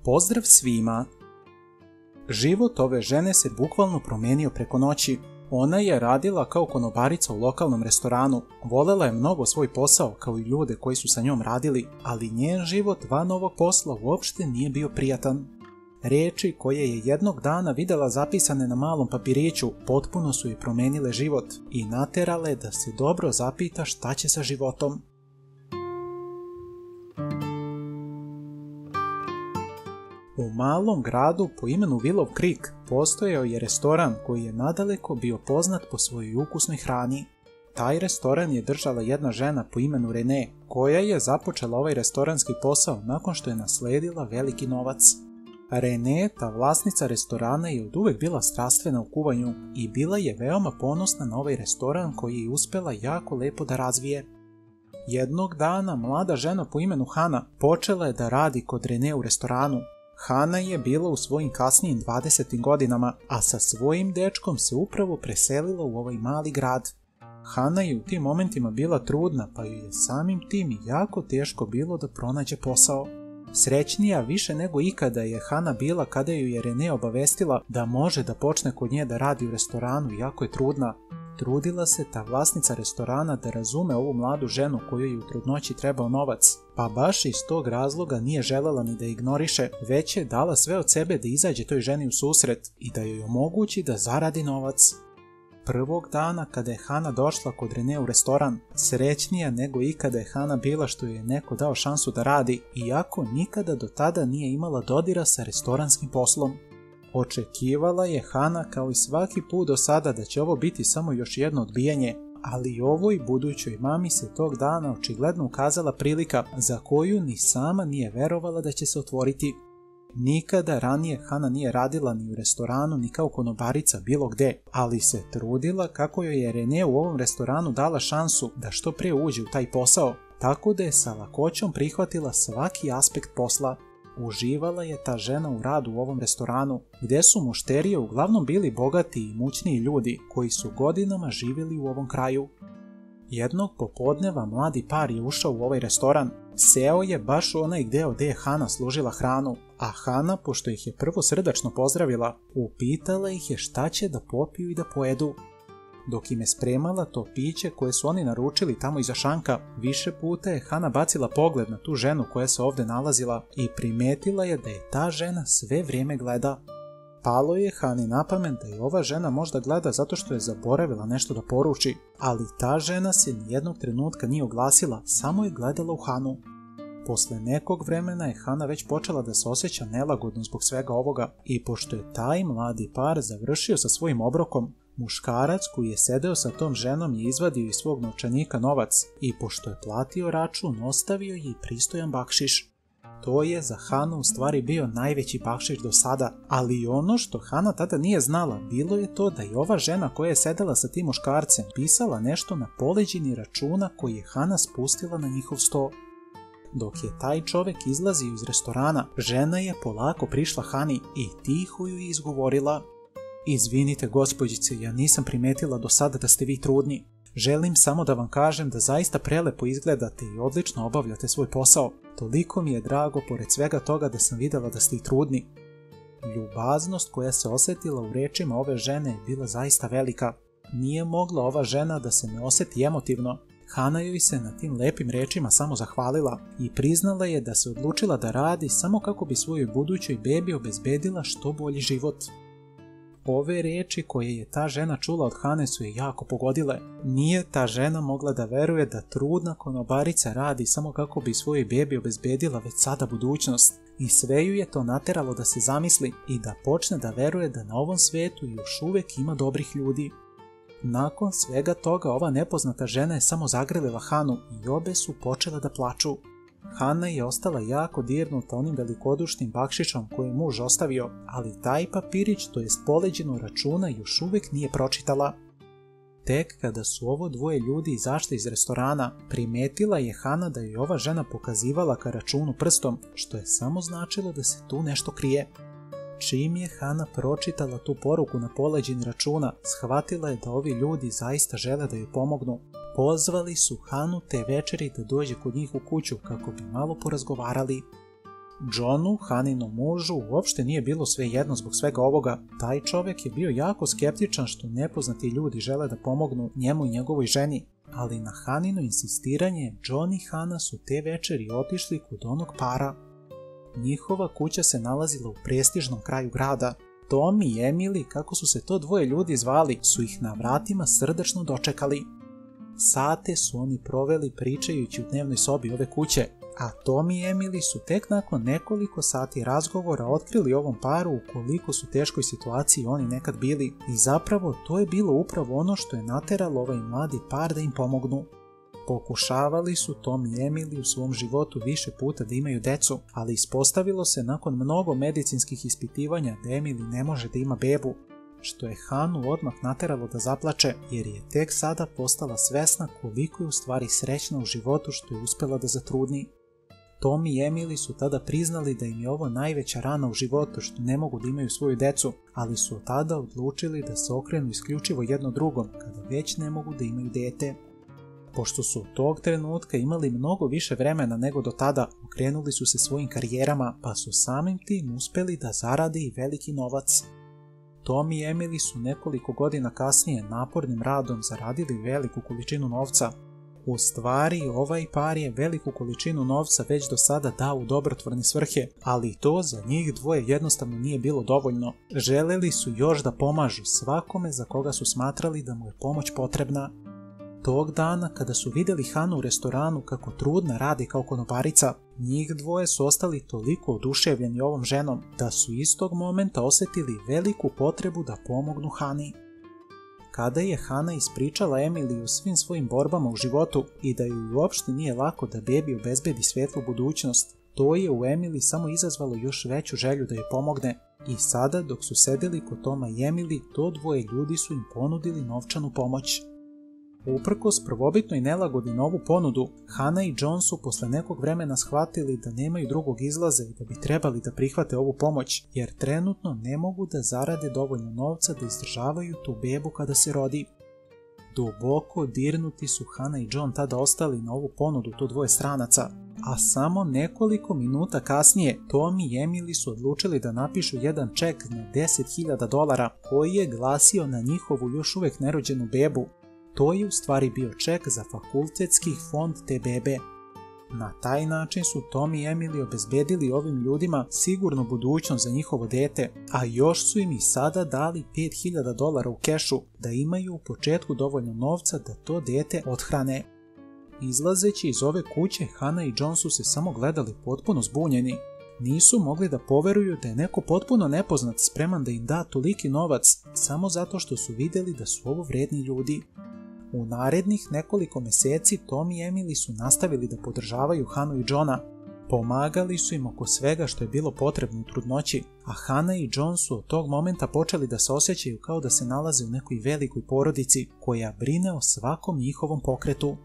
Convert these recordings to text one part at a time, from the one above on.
Pozdrav svima! Život ove žene se bukvalno promijenio preko noći. Ona je radila kao konobarica u lokalnom restoranu, volela je mnogo svoj posao kao i ljude koji su sa njom radili, ali njen život van ovog posla uopšte nije bio prijatan. Riječi koje je jednog dana vidjela zapisane na malom papiriću potpuno su joj promijenile život i naterale da se dobro zapita šta će sa životom. U malom gradu po imenu Willow Creek postojao je restoran koji je nadaleko bio poznat po svojoj ukusnoj hrani. Taj restoran je držala jedna žena po imenu Renee, koja je započela ovaj restoranski posao nakon što je nasledila veliki novac. Renee, ta vlasnica restorana, je oduvek bila strastvena u kuvanju i bila je veoma ponosna na ovaj restoran koji je uspela jako lepo da razvije. Jednog dana mlada žena po imenu Hana počela je da radi kod Renee u restoranu. Hana je bila u svojim kasnijim 20. godinama, a sa svojim dečkom se upravo preselila u ovaj mali grad. Hana je u tim momentima bila trudna, pa joj je samim tim jako teško bilo da pronađe posao. Srećnija više nego ikada je Hana bila kada ju je Renee obavestila da može da počne kod nje da radi u restoranu iako je trudna. Trudila se ta vlasnica restorana da razume ovu mladu ženu kojoj je u trudnoći trebao novac, pa baš iz tog razloga nije želela ni da ignoriše, već je dala sve od sebe da izađe toj ženi u susret i da joj omogući da zaradi novac. Prvog dana kada je Hana došla kod Renee u restoran, srećnija nego ikada je Hana bila što joj je neko dao šansu da radi, iako nikada do tada nije imala dodira sa restoranskim poslom. Očekivala je Hana kao i svaki put do sada da će ovo biti samo još jedno odbijanje, ali ovoj budućoj mami se tog dana očigledno ukazala prilika za koju ni sama nije verovala da će se otvoriti. Nikada ranije Hana nije radila ni u restoranu ni kao konobarica bilo gde, ali se trudila kako joj je Renee u ovom restoranu dala šansu da što pre uđe u taj posao, tako da je sa lakoćom prihvatila svaki aspekt posla. Uživala je ta žena u radu u ovom restoranu, gdje su mušterije uglavnom bili bogati i imućniji ljudi koji su godinama živjeli u ovom kraju. Jednog popodneva mladi par je ušao u ovaj restoran. Seo je baš onaj deo gdje je Hana služila hranu, a Hana, pošto ih je prvo srdačno pozdravila, upitala ih je šta će da popiju i da pojedu. Dok im je spremala to piće koje su oni naručili tamo iza šanka, više puta je Hana bacila pogled na tu ženu koja se ovdje nalazila i primetila je da je ta žena sve vrijeme gleda. Palo je Hani na pamet da je ova žena možda gleda zato što je zaboravila nešto da poruči, ali ta žena se nijednog trenutka nije oglasila, samo je gledala u Hanu. Posle nekog vremena je Hana već počela da se osjeća nelagodno zbog svega ovoga i pošto je taj mladi par završio sa svojim obrokom, muškarac koji je sedeo sa tom ženom je izvadio iz svog novčanika novac i pošto je platio račun ostavio je i pristojan bakšiš. To je za Hanu u stvari bio najveći bakšiš do sada, ali ono što Hana tada nije znala bilo je to da je ova žena koja je sedela sa tim muškarcem pisala nešto na poleđini računa koji je Hana spustila na njihov sto. Dok je taj čovek izlazio iz restorana, žena je polako prišla Hani i tiho ju je izgovorila: "Izvinite gospođice, ja nisam primetila do sada da ste vi trudni. Želim samo da vam kažem da zaista prelepo izgledate i odlično obavljate svoj posao. Toliko mi je drago pored svega toga da sam vidjela da ste i trudni." Ljubaznost koja se osjetila u rečima ove žene je bila zaista velika. Nije mogla ova žena da se ne osjeti emotivno. Hana joj se na tim lepim rečima samo zahvalila i priznala je da se odlučila da radi samo kako bi svojoj budućoj bebi obezbedila što bolji život. Ove riječi koje je ta žena čula od Hane su je jako pogodile. Nije ta žena mogla da veruje da trudna konobarica radi samo kako bi svojoj bebi obezbedila već sada budućnost. I sve ju je to nateralo da se zamisli i da počne da veruje da na ovom svetu još uvijek ima dobrih ljudi. Nakon svega toga ova nepoznata žena je samo zagrlila Hanu i obe su počele da plaču. Hana je ostala jako dirnuta onim velikodušnim bakšišom koje je muž ostavio, ali taj papirić, to jest poleđinu računa, još uvijek nije pročitala. Tek kada su ovo dvoje ljudi izašli iz restorana, primetila je Hana da je ova žena pokazivala ka računu prstom, što je samo značilo da se tu nešto krije. Čim je Hana pročitala tu poruku na poleđini računa, shvatila je da ovi ljudi zaista žele da joj pomognu. Pozvali su Hanu te večeri da dođe kod njih u kuću kako bi malo porazgovarali. Johnu, Haninom mužu, uopšte nije bilo svejedno zbog svega ovoga. Taj čovjek je bio jako skeptičan što nepoznati ljudi žele da pomognu njemu i njegovoj ženi. Ali na Hanino insistiranje, John i Hana su te večeri otišli kod onog para. Njihova kuća se nalazila u prestižnom kraju grada. Tom i Emily, kako su se to dvoje ljudi zvali, su ih na vratima srdačno dočekali. Sate su oni proveli pričajući u dnevnoj sobi ove kuće, a Tom i Emily su tek nakon nekoliko sati razgovora otkrili ovom paru u koliko su teškoj situaciji oni nekad bili i zapravo to je bilo upravo ono što je nateralo ovaj mladi par da im pomognu. Pokušavali su Tom i Emily u svom životu više puta da imaju decu, ali ispostavilo se nakon mnogo medicinskih ispitivanja da Emily ne može da ima bebu, što je Hanu odmah nateralo da zaplače jer je tek sada postala svesna koliko je u stvari srećna u životu što je uspela da zatrudni. Tom i Emily su tada priznali da im je ovo najveća rana u životu što ne mogu da imaju svoju decu, ali su od tada odlučili da se okrenu isključivo jedno drugom kada već ne mogu da imaju dete. Pošto su od tog trenutka imali mnogo više vremena nego do tada, okrenuli su se svojim karijerama pa su samim tim uspeli da zarade i veliki novac. Tom i Emily su nekoliko godina kasnije napornim radom zaradili veliku količinu novca. U stvari, ovaj par je veliku količinu novca već do sada dao u dobrotvorne svrhe, ali to za njih dvoje jednostavno nije bilo dovoljno. Želeli su još da pomažu svakome za koga su smatrali da mu je pomoć potrebna. Tog dana, kada su vidjeli Hanu u restoranu kako trudna radi kao konobarica, njih dvoje su ostali toliko oduševljeni ovom ženom da su istog momenta osjetili veliku potrebu da pomognu Hani. Kada je Hana ispričala Emily o svim svojim borbama u životu i da joj uopšte nije lako da bebi obezbedi svetlu budućnost, to je u Emily samo izazvalo još veću želju da joj pomogne. I sada, dok su sedeli kod Toma i Emily, to dvoje ljudi su im ponudili novčanu pomoć. Uprkos prvobitnoj nelagodi na ovu ponudu, Hana i John su posle nekog vremena shvatili da nemaju drugog izlaza i da bi trebali da prihvate ovu pomoć, jer trenutno ne mogu da zarade dovoljno novca da izdržavaju tu bebu kada se rodi. Duboko dirnuti su Hana i John tada ostali na ovu ponudu to dvoje stranaca, a samo nekoliko minuta kasnije Tom i Emily su odlučili da napišu jedan ček na $10.000 koji je glasio na njihovu još uvek nerođenu bebu. To je u stvari bio ček za fakultetski fond te bebe. Na taj način su Tom i Emily obezbedili ovim ljudima sigurnu budućnost za njihovo dete, a još su im i sada dali $5.000 u kešu da imaju u početku dovoljno novca da to dete othrane. Izlazeći iz ove kuće, Hana i John su se samo gledali potpuno zbunjeni. Nisu mogli da poveruju da je neko potpuno nepoznat spreman da im da toliki novac samo zato što su vidjeli da su ovo vredni ljudi. U narednih nekoliko meseci Tom i Emily su nastavili da podržavaju Hanu i Johna. Pomagali su im oko svega što je bilo potrebno u trudnoći, a Hana i John su od tog momenta počeli da se osjećaju kao da se nalaze u nekoj velikoj porodici koja brine o svakom njihovom pokretu.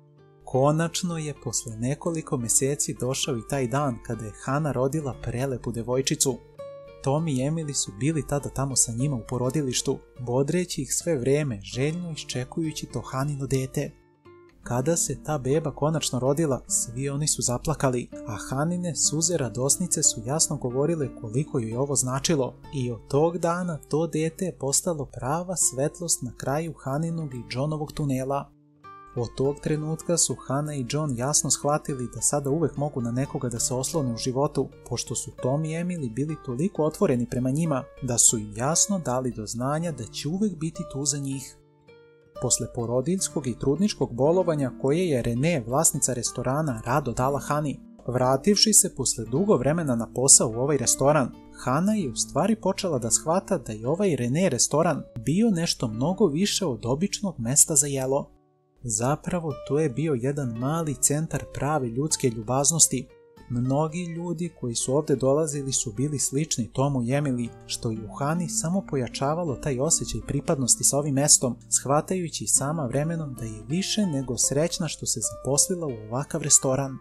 Konačno je posle nekoliko meseci došao i taj dan kada je Hana rodila prelepu devojčicu. Tom i Emily su bili tada tamo sa njima u porodilištu, bodreći ih sve vreme, željno iščekujući to Hanino dete. Kada se ta beba konačno rodila, svi oni su zaplakali, a Hanine suze radosnice su jasno govorile koliko joj je ovo značilo i od tog dana to dete je postalo prava svetlost na kraju Haninog i Johnovog tunela. Od tog trenutka su Hana i John jasno shvatili da sada uvek mogu na nekoga da se oslone u životu, pošto su Tom i Emily bili toliko otvoreni prema njima da su im jasno dali do znanja da će uvek biti tu za njih. Posle porodiljskog i trudničkog bolovanja koje je Renee, vlasnica restorana, rado dala Hani, vrativši se posle dugo vremena na posao u ovaj restoran, Hana je u stvari počela da shvata da je ovaj Renee restoran bio nešto mnogo više od običnog mesta za jelo. Zapravo to je bio jedan mali centar prave ljudske ljubaznosti. Mnogi ljudi koji su ovde dolazili su bili slični Tomu i Emily, što je u Hani samo pojačavalo taj osjećaj pripadnosti sa ovim mestom, shvatajući sama vremenom da je više nego srećna što se zaposlila u ovakav restoran.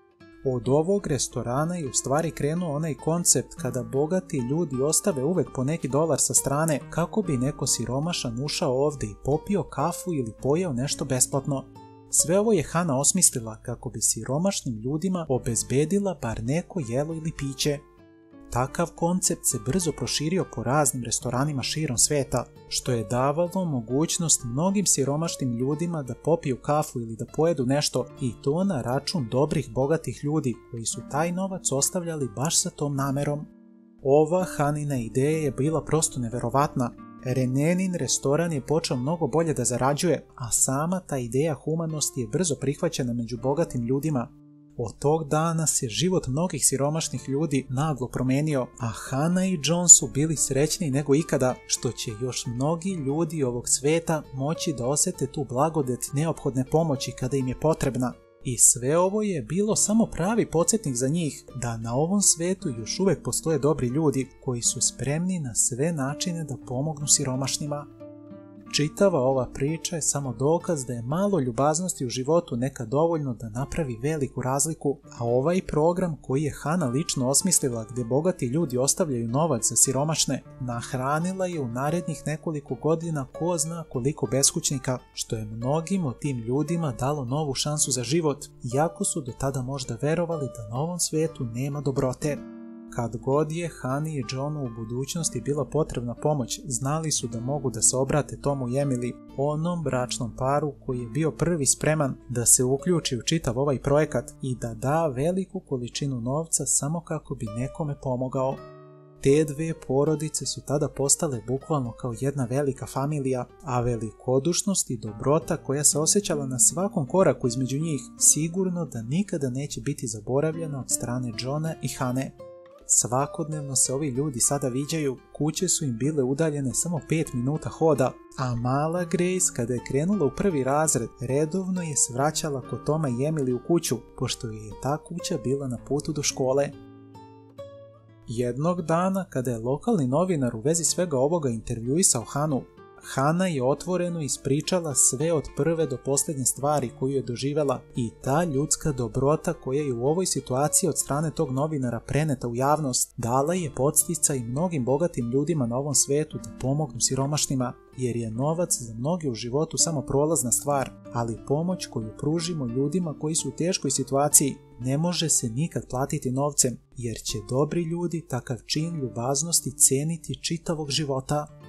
Od ovog restorana je u stvari krenuo onaj koncept kada bogati ljudi ostave uvek po neki dolar sa strane kako bi neko siromašan ušao ovde i popio kafu ili pojeo nešto besplatno. Sve ovo je Hana osmislila kako bi siromašnim ljudima obezbedila bar neko jelo ili piće. Takav koncept se brzo proširio po raznim restoranima širom sveta, što je davalo mogućnost mnogim siromašnim ljudima da popiju kafu ili da pojedu nešto, i to na račun dobrih, bogatih ljudi koji su taj novac ostavljali baš sa tom namerom. Ova Hanina ideja je bila prosto neverovatna. Renenin restoran je počeo mnogo bolje da zarađuje, a sama ta ideja humanosti je brzo prihvaćena među bogatim ljudima. Od tog dana se život mnogih siromašnih ljudi naglo promenio, a Hana i John su bili srećniji nego ikada, što će još mnogi ljudi ovog sveta moći da osete tu blagodet neophodne pomoći kada im je potrebna. I sve ovo je bilo samo pravi podsjetnik za njih da na ovom svetu još uvek postoje dobri ljudi koji su spremni na sve načine da pomognu siromašnima. Čitava ova priča je samo dokaz da je malo ljubaznosti u životu nekad dovoljno da napravi veliku razliku, a ovaj program koji je Hana lično osmislila gdje bogati ljudi ostavljaju novac za siromašne, nahranila je u narednih nekoliko godina ko zna koliko beskućnika, što je mnogim od tim ljudima dalo novu šansu za život, iako su do tada možda verovali da na ovom svetu nema dobrote. Kad god je Hani i Johnu u budućnosti bila potrebna pomoć, znali su da mogu da se obrate Tomu i Emily, onom bračnom paru koji je bio prvi spreman da se uključi u čitav ovaj projekat i da da veliku količinu novca samo kako bi nekome pomogao. Te dve porodice su tada postale bukvalno kao jedna velika familija, a velikodušnost i dobrota koja se osjećala na svakom koraku između njih sigurno da nikada neće biti zaboravljena od strane Johna i Hane. Svakodnevno se ovi ljudi sada viđaju, kuće su im bile udaljene samo 5 minuta hoda, a mala Grace kada je krenula u prvi razred redovno je svraćala kod Toma i Emily u kuću, pošto je ta kuća bila na putu do škole. Jednog dana kada je lokalni novinar u vezi svega ovoga intervjuisao Hanu, Hana je otvoreno ispričala sve od prve do posljednje stvari koju je doživjela i ta ljudska dobrota koja je u ovoj situaciji od strane tog novinara preneta u javnost dala je podsticaj mnogim bogatim ljudima na ovom svetu da pomognu siromašnima, jer je novac za mnoge u životu samo prolazna stvar, ali pomoć koju pružimo ljudima koji su u teškoj situaciji ne može se nikad platiti novcem, jer će dobri ljudi takav čin ljubaznosti ceniti čitavog života.